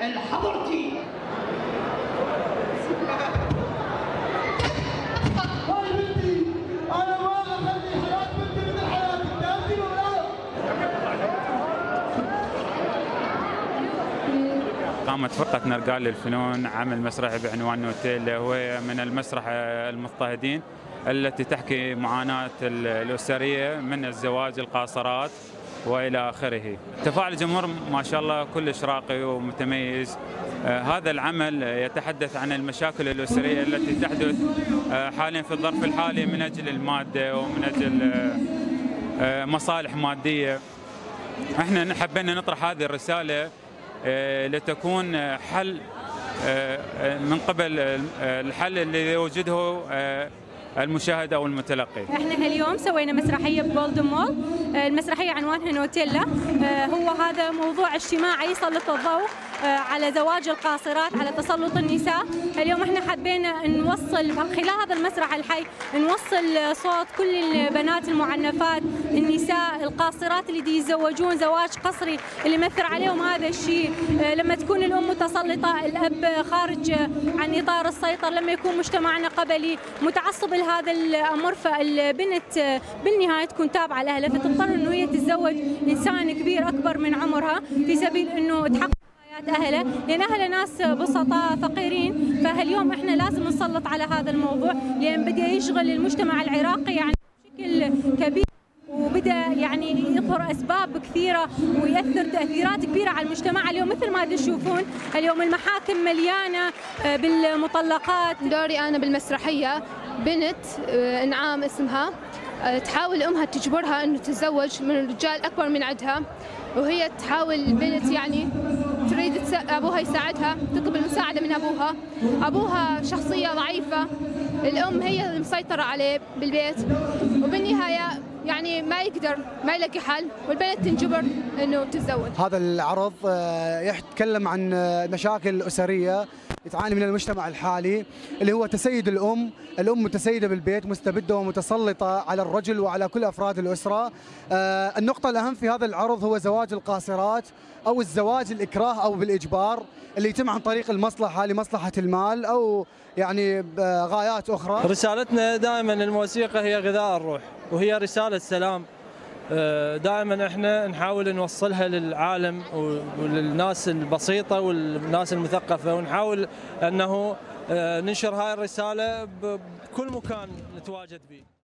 حضرتي. هاي بنتي، أنا ما أخلي حياة بنتي مثل حياتك، فهمتي ولا لا؟ قامت فرقة نرجال للفنون عمل مسرحي بعنوان نوتيلا، وهي من المسرح المضطهدين التي تحكي معاناة الأسرية من الزواج، القاصرات وإلى آخره. تفاعل الجمهور ما شاء الله كلش راقي ومتميز. هذا العمل يتحدث عن المشاكل الأسرية التي تحدث حاليا في الظرف الحالي من أجل المادة ومن أجل مصالح مادية. احنا حبينا نطرح هذه الرسالة لتكون حل من قبل الحل اللي يوجده المشاهد او المتلقي. احنا اليوم سوينا مسرحيه بجولدن مول، المسرحيه عنوانها نوتيلا. هو هذا موضوع اجتماعي يسلط الضوء على زواج القاصرات، على تسلط النساء. اليوم احنا حبينا نوصل خلال هذا المسرح الحي، نوصل صوت كل البنات المعنفات، النساء القاصرات اللي يتزوجون زواج قصري، اللي يمثل عليهم هذا الشيء. لما تكون الام متسلطه، الاب خارج عن اطار السيطره، لما يكون مجتمعنا قبلي متعصب لهذا الامر، فالبنت بالنهايه تكون تابعه لاهلها، فتضطر انه هي تتزوج انسان كبير اكبر من عمرها في سبيل انه تحقق أهله، لأن أهله ناس بسطاء فقيرين. فاليوم إحنا لازم نسلط على هذا الموضوع، لأن بدأ يشغل المجتمع العراقي يعني بشكل كبير، وبدأ يعني يظهر أسباب كثيرة ويأثر تأثيرات كبيرة على المجتمع. اليوم مثل ما تشوفون اليوم المحاكم مليانة بالمطلقات. دوري أنا بالمسرحية بنت إنعام اسمها، تحاول أمها تجبرها أنه تتزوج من رجال أكبر من عندها، وهي تحاول البنت يعني تريد أبوها يساعدها، تطلب المساعدة من أبوها شخصية ضعيفة، الأم هي اللي مسيطرة عليه بالبيت، وبالنهاية يعني ما يلاقي حل، والبنت تنجبر انه تتزوج. هذا العرض يتكلم عن مشاكل أسرية تعاني من المجتمع الحالي، اللي هو تسيد الأم متسيدة بالبيت، مستبدة ومتسلطة على الرجل وعلى كل أفراد الأسرة. النقطة الأهم في هذا العرض هو زواج القاصرات، أو الزواج الإكراه أو بالإجبار، اللي يتم عن طريق المصلحة لمصلحة المال أو يعني غايات أخرى. رسالتنا دائما الموسيقى هي غذاء الروح، وهي رسالة سلام. دائما احنا نحاول نوصلها للعالم وللناس البسيطة والناس المثقفة، ونحاول أنه ننشر هاي الرسالة بكل مكان نتواجد به.